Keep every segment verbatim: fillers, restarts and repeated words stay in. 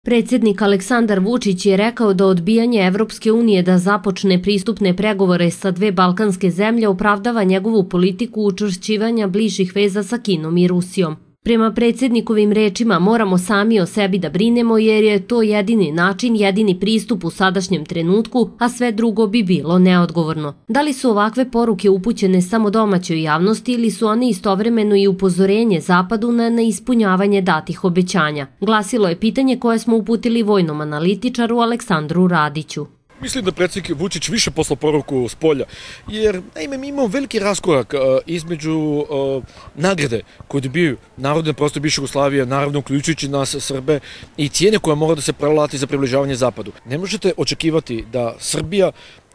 Predsjednik Aleksandar Vučić je rekao da odbijanje Evropske unije da započne pristupne pregovore sa dve balkanske zemlje opravdava njegovu politiku učvršćivanja bližih veza sa Kinom i Rusijom. Prema predsjednikovim rečima moramo sami o sebi da brinemo jer je to jedini način, jedini pristup u sadašnjem trenutku, a sve drugo bi bilo neodgovorno. Da li su ovakve poruke upućene samo domaćoj javnosti ili su one istovremeno i upozorenje Zapadu na neispunjavanje datih obećanja? Glasilo je pitanje koje smo uputili vojnom analitičaru Aleksandru Radiću. Mislim da predsjednik Vučić više poslao poruku s polja, jer naime mi imamo veliki raskorak između nagrade koje dobiju narodne prosto bivše Jugoslavije, naravno uključujući nas Srbe, i cijene koja mora da se prelati za približavanje Zapadu. Ne možete očekivati da Srbija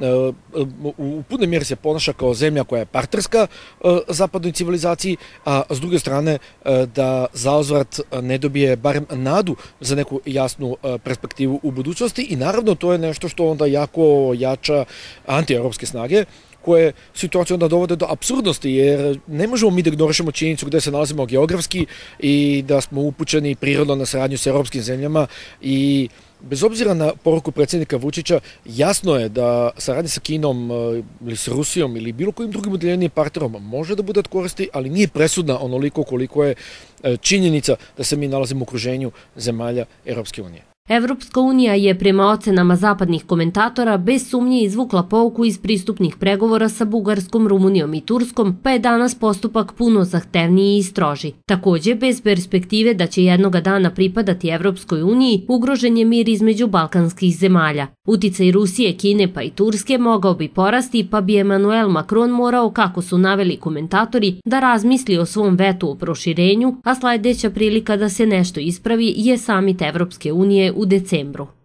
u punoj mjeri se ponaša kao zemlja koja je partnerska zapadnoj civilizaciji, a s druge strane da zauzvrat ne dobije barem nadu za neku jasnu perspektivu u budućnosti, i naravno to je nešto što onda jako jača antievropske snage, koje situaciju onda dovode do apsurdnosti, jer ne možemo mi da ignorišemo činjenicu gde se nalazimo geografski i da smo upućeni prirodno na saradnju sa europskim zemljama. I bez obzira na poruku predsjednika Vučića, jasno je da saradnja sa Kinom ili sa Rusijom ili bilo kojim drugim udeljenim partnerom može da bude od koristi, ali nije presudna onoliko koliko je činjenica da se mi nalazimo u okruženju zemalja Evropske unije. Evropska unija je prema ocenama zapadnih komentatora bez sumnje izvukla pouku iz pristupnih pregovora sa Bugarskom, Rumunijom i Turskom, pa je danas postupak puno zahtevniji i stroži. Takođe, bez perspektive da će jednoga dana pripadati Evropskoj uniji, ugrožen je mir između balkanskih zemalja. Uticaj Rusije, Kine pa i Turske mogao bi porasti, pa bi Emmanuel Macron morao, kako su naveli komentatori, da razmisli o svom vetu o proširenju, a sledeća prilika da se nešto ispravi je samit Evropske unije u decembru.